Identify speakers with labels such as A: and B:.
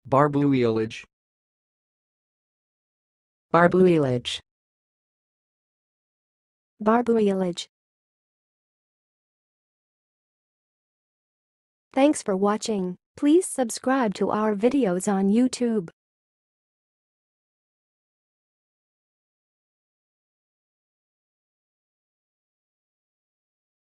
A: barbouillage,
B: barbouillage,
C: barbouillage. Thanks for watching. Please subscribe to our videos on YouTube.